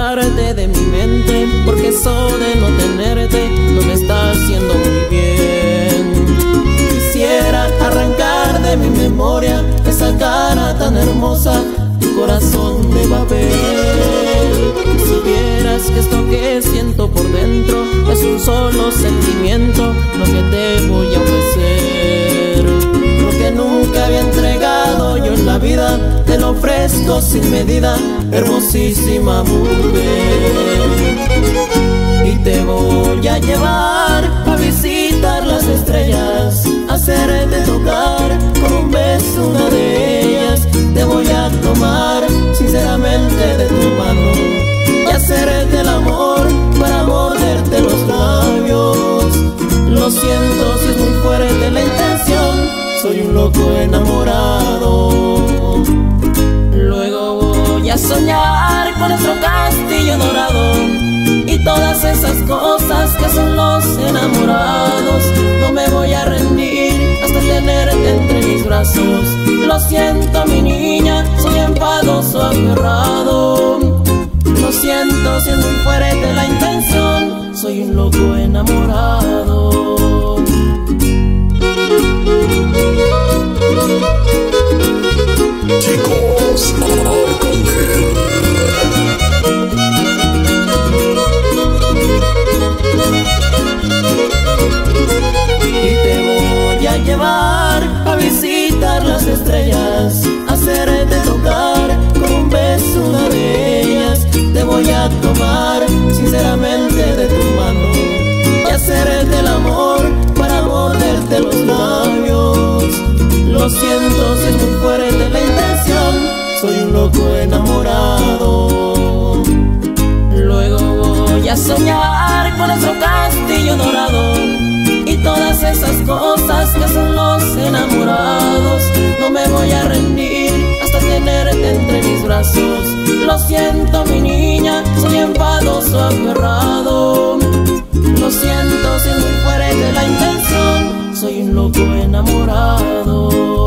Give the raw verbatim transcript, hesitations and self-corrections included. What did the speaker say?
parte de mi mente, porque eso de no tenerte no me está haciendo muy bien. Quisiera arrancar de mi memoria esa cara tan hermosa, tu corazón de papel. Si vieras que esto que siento por dentro es un solo sentimiento, lo que te voy a ofrecer, lo que nunca había entregado yo en la vida, te lo ofrezco sin medida, hermosísima mujer. Y te voy a llevar a visitar las estrellas, a hacerte tocar con un beso una de ellas. Te voy a tomar sinceramente de tu mano y hacerte el amor para morderte los labios. Lo siento si es muy fuerte la intención, soy un loco enamorado. Luego voy a soñar con nuestro castillo dorado y todas esas cosas que son los enamorados. No me voy a rendir hasta tenerte entre mis brazos. Lo siento mi niña, soy enfadoso, aferrado. Lo siento si es muy fuerte la intención, soy un loco enamorado. Chicos, y te voy a llevar a visitar las estrellas, a hacerte tocar con un beso una de ellas. Te voy a tomar sinceramente de tu mano y hacerte el amor para morderte los labios. Lo siento si es muy fuerte la intención, soy un loco enamorado. Luego voy a soñar con nuestro castillo dorado y todas esas cosas que son los enamorados. No me voy a rendir hasta tenerte entre mis brazos. Lo siento mi niña, soy enfadoso, aferrado. Lo siento si es muy fuerte la intención, soy un loco enamorado.